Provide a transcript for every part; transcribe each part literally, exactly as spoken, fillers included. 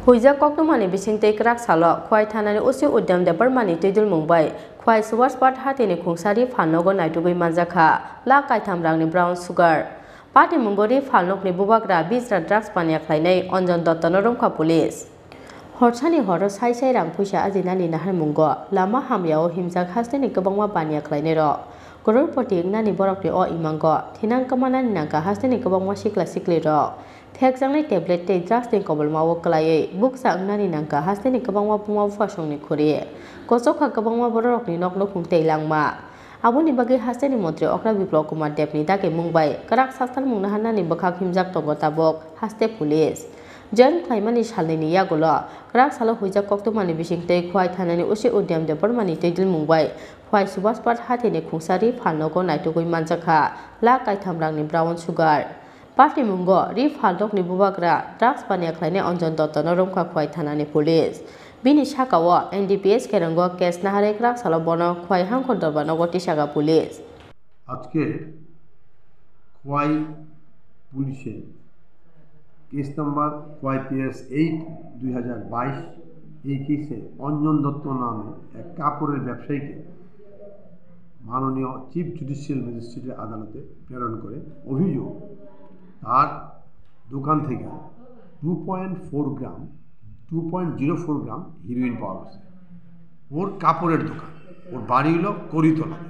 हुईजा कक्टमानी बिसिंगते क्राक सालो ख्वाई थानानि उसी उद्यम देबरमानी तैदुल मुंबाई ख्वाई सुवास पाट हातेनि खुंसारि फानोगो नायटुगै मानजाखा ला कायथाम रांनि ब्राउन सुगार पार्टी मुंबरी फालनकनि बुबाग्रा बिजरा ड्राग्स पानिया खालायनाय अंजन दत्तनो रोंखा पुलिस हरसानि हर साइ साइ रां फैसा आजिनानि नाहार मुंगो लामा हामयाव हिमजाक हास्तेनि गोबांमा पानिया खालायनाय र करोड़पति नानि बरकनि अ इमांगो थिनां कमानानि नांका हास्तेनि गोबांमा सिक्ला सिक्लि र थेकजांनि टेब्लेट ते ड्राग्स नि कबल मावो कलायै बुकसा अंगनानि नांका हास्तेनि गोबांमा बुमा फासंनि खुरि गसखा गोबांमा बरकनि नकनो खुंते लांमा आबुनि बागै हास्तेनि मन्त्रि अक्रा बिप्लव कुमार देवनि दागे मुंबाई कराक सास्तान मुंना हानानि बखाक हिमजाक तंगो ताबक हास्ते पुलिस जन क्लाइमानि सालनि यागुल कराक सालो हुइजा कक्टमानि बिसिंते ख्वाई थानानि उसी उद्यम देबरमानि तैदिल मुंबाई ख्वाई सुबास पाट हातेनि खुंसारि फानोगो नायटुगै मानजाखा ला कायथाम रांनि ब्राउन सुगार पार्टी मुंगो रि फालदकनि बुबाग्रा ड्राग्स पानिया खालायनाय अंजन दत्तनो रोंखा ख्वाई थानानि पुलिस बिनि साकाओ एनडीपीएस केरंगो केस नाहारे क्राक सालो बनो ख्वाई हांखो दरबानो टिसागा पुलिस আজকে খোয়াই পুলিশে case number Khowai PS eight দুই হাজার বাইশ এই কেসে অঞ্জন দত্ত নামে এক কাপড়ের ব্যবসায়ীকে মাননীয় চিফ জুডিশিয়াল ম্যাজিস্ট্রেটের আদালতে প্রেরণ করে অভিযোগ তার দোকান থেকে two point four gram two point zero four gram heroin পাওয়া গেছে। ওর কাপড়ের দোকান, ওর বাড়ি হলো করিতলা।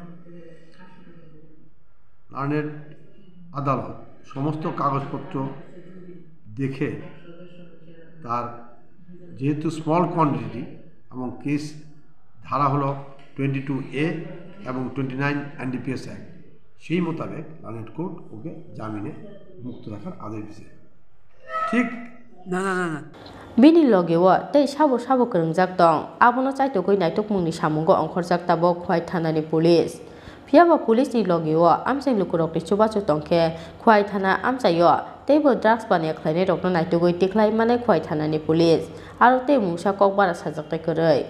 লার্নের আদালত সমস্ত কাগজপত্র দেখে তার যেহেতু স্মল কোয়ান্টিটি এবং কেস ধারা হলো টোয়েন্টি টু এ এবং টোয়েন্টি নাইন এনডিপিএস অ্যাক্ট সেই মোতাবেক লার্নের কোর্ট ওকে জামিনে মুক্ত রাখার আদেশ দিয়েছে। ঠিক না না না না बिनि लगेओ तै साबो साबो करंजाक दं आबोनो चाइटोगै नायटक मुंनि सामुंगो अंखरजाक ताबो ख्वाई थानानि पुलिस फियाबा पुलिसनि लगेओ आमसाइ लुकुरकनि सुबाचो तंखे ख्वाई थाना आमसायो तैबो ड्राग्स बानाय खालायनाय रकनो नायटोगै टिख्लाय माने ख्वाई थानानि पुलिस आरो तै मुंसा कक बारा साजाकताय करै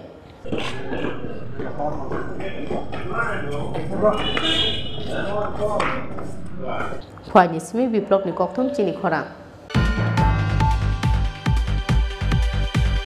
ख्वाईनि सिमी बिप्लबनि कक्थम चिनि खरां।